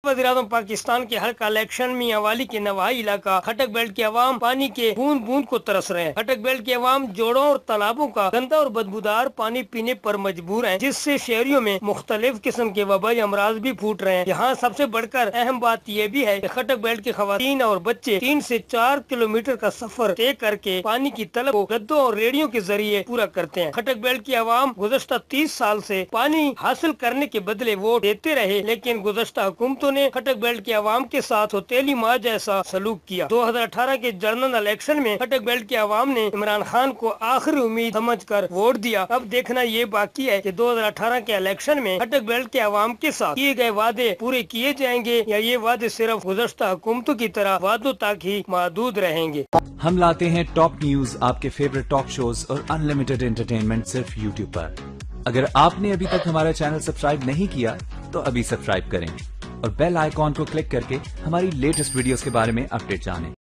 वज़ीर-ए-आज़म पाकिस्तान के हल्का इलेक्शन मियां वाली के नवाही इलाका खटक बेल्ट के अवाम पानी के बूंद बूंद को तरस रहे हैं। खटक बेल्ट के अवाम जोड़ों और तालाबों का गंदा और बदबूदार पानी पीने पर मजबूर हैं, जिससे शहरियों में मुख्तलिफ किस्म के वबाई अमराज भी फूट रहे हैं। यहाँ सबसे बढ़कर अहम बात यह भी है कि खटक बेल्ट के खवातीन और बच्चे 3 से 4 किलोमीटर का सफर तय करके पानी की तलब को गद्दों और रेडियो के जरिए पूरा करते हैं। खटक बेल्ट की अवाम गुज़श्ता 30 साल से पानी हासिल करने के बदले वोट देते रहे, लेकिन गुज़श्ता हुकूमतों ने खटक बेल्ट के अवाम के साथ हथेली मार जैसा सलूक किया। 2018 के जनरल इलेक्शन में खटक बेल्ट के अवाम ने इमरान खान को आखिरी उम्मीद समझकर वोट दिया। अब देखना ये बाकी है कि 2018 के इलेक्शन में खटक बेल्ट के अवाम के साथ किए गए वादे पूरे किए जाएंगे या ये वादे सिर्फ गुज़श्ता हुकूमतों की तरह वादों तक ही महदूद रहेंगे। हम लाते हैं टॉप न्यूज, आपके फेवरेट टॉक शोज और अनलिमिटेड एंटरटेनमेंट सिर्फ यूट्यूब पर। अगर आपने अभी तक हमारा चैनल सब्सक्राइब नहीं किया तो अभी सब्सक्राइब करें और बेल आइकॉन को क्लिक करके हमारी लेटेस्ट वीडियोस के बारे में अपडेट जानें।